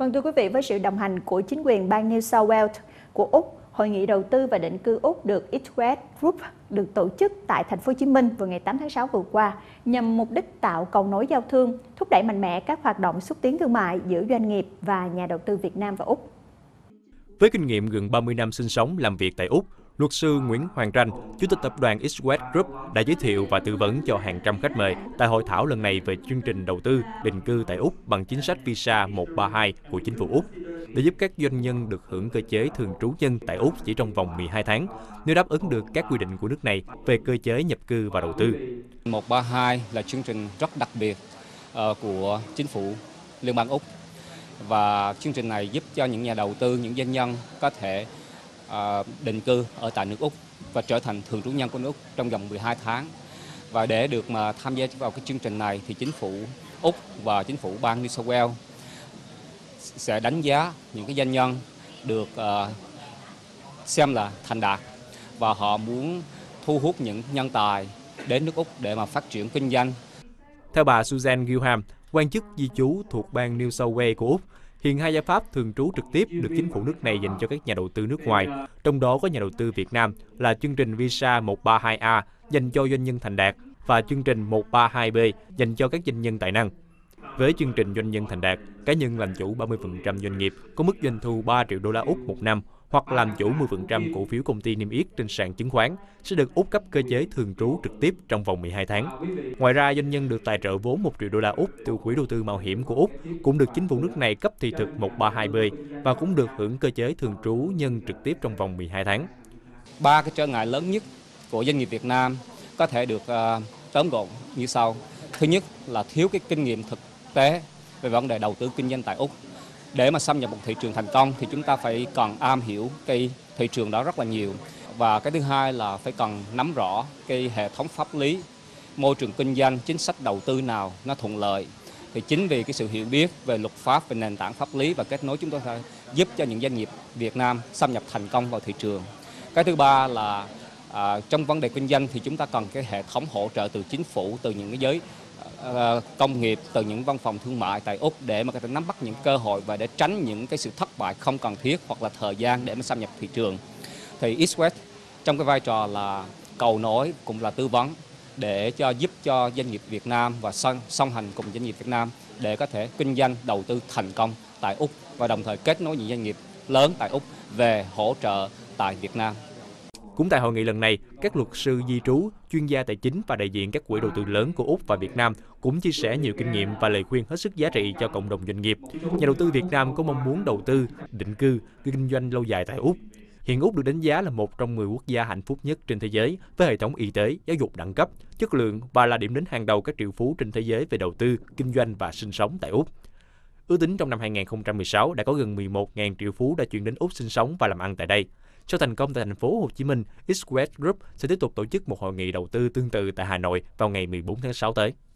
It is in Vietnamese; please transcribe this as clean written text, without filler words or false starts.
Vâng, thưa quý vị, với sự đồng hành của chính quyền bang New South Wales của Úc, Hội nghị đầu tư và định cư Úc được East West Group được tổ chức tại thành phố Hồ Chí Minh vào ngày 8 tháng 6 vừa qua nhằm mục đích tạo cầu nối giao thương, thúc đẩy mạnh mẽ các hoạt động xúc tiến thương mại giữa doanh nghiệp và nhà đầu tư Việt Nam và Úc. Với kinh nghiệm gần 30 năm sinh sống làm việc tại Úc, luật sư Nguyễn Hoàng Tranh, Chủ tịch tập đoàn East West Group đã giới thiệu và tư vấn cho hàng trăm khách mời tại hội thảo lần này về chương trình đầu tư, định cư tại Úc bằng chính sách visa 132 của chính phủ Úc, để giúp các doanh nhân được hưởng cơ chế thường trú nhân tại Úc chỉ trong vòng 12 tháng, nếu đáp ứng được các quy định của nước này về cơ chế nhập cư và đầu tư. 132 là chương trình rất đặc biệt của chính phủ Liên bang Úc. Và chương trình này giúp cho những nhà đầu tư, những doanh nhân có thể định cư ở tại nước Úc và trở thành thường trú nhân của nước Úc trong vòng 12 tháng. Và để được mà tham gia vào cái chương trình này thì chính phủ Úc và chính phủ bang New South Wales sẽ đánh giá những cái doanh nhân được xem là thành đạt và họ muốn thu hút những nhân tài đến nước Úc để mà phát triển kinh doanh. Theo bà Susan Gilham, quan chức di trú thuộc bang New South Wales của Úc, hiện hai giải pháp thường trú trực tiếp được chính phủ nước này dành cho các nhà đầu tư nước ngoài, trong đó có nhà đầu tư Việt Nam là chương trình Visa 132A dành cho doanh nhân thành đạt và chương trình 132B dành cho các doanh nhân tài năng. Với chương trình doanh nhân thành đạt, cá nhân làm chủ 30% doanh nghiệp có mức doanh thu 3 triệu đô la Úc một năm hoặc làm chủ 10% cổ phiếu công ty niêm yết trên sàn chứng khoán sẽ được Úc cấp cơ chế thường trú trực tiếp trong vòng 12 tháng. Ngoài ra, doanh nhân được tài trợ vốn 1 triệu đô la Úc từ Quỹ đầu tư mạo hiểm của Úc cũng được chính phủ nước này cấp thị thực 132B và cũng được hưởng cơ chế thường trú nhân trực tiếp trong vòng 12 tháng. 3 cái trở ngại lớn nhất của doanh nghiệp Việt Nam có thể được tóm gọn như sau. Thứ nhất là thiếu cái kinh nghiệm thực tế về vấn đề đầu tư kinh doanh tại Úc. Để mà xâm nhập một thị trường thành công thì chúng ta phải cần am hiểu cái thị trường đó rất là nhiều. Và cái thứ hai là phải cần nắm rõ cái hệ thống pháp lý, môi trường kinh doanh, chính sách đầu tư nào nó thuận lợi. Thì chính vì cái sự hiểu biết về luật pháp, về nền tảng pháp lý và kết nối, chúng tôi sẽ giúp cho những doanh nghiệp Việt Nam xâm nhập thành công vào thị trường. Cái thứ ba là trong vấn đề kinh doanh thì chúng ta cần cái hệ thống hỗ trợ từ chính phủ, từ những cái giới công nghiệp, từ những văn phòng thương mại tại Úc để mà có thể nắm bắt những cơ hội và để tránh những cái sự thất bại không cần thiết hoặc là thời gian để mà xâm nhập thị trường. Thì East West trong cái vai trò là cầu nối cũng là tư vấn để giúp cho doanh nghiệp Việt Nam và song hành cùng doanh nghiệp Việt Nam để có thể kinh doanh đầu tư thành công tại Úc và đồng thời kết nối những doanh nghiệp lớn tại Úc về hỗ trợ tại Việt Nam. Cũng tại hội nghị lần này, các luật sư di trú, chuyên gia tài chính và đại diện các quỹ đầu tư lớn của Úc và Việt Nam cũng chia sẻ nhiều kinh nghiệm và lời khuyên hết sức giá trị cho cộng đồng doanh nghiệp. Nhà đầu tư Việt Nam có mong muốn đầu tư, định cư, kinh doanh lâu dài tại Úc. Hiện Úc được đánh giá là một trong 10 quốc gia hạnh phúc nhất trên thế giới với hệ thống y tế, giáo dục đẳng cấp, chất lượng và là điểm đến hàng đầu các triệu phú trên thế giới về đầu tư, kinh doanh và sinh sống tại Úc. Ước tính trong năm 2016 đã có gần 11.000 triệu phú đã chuyển đến Úc sinh sống và làm ăn tại đây. Sau thành công tại thành phố Hồ Chí Minh, East West Group sẽ tiếp tục tổ chức một hội nghị đầu tư tương tự tại Hà Nội vào ngày 14 tháng 6 tới.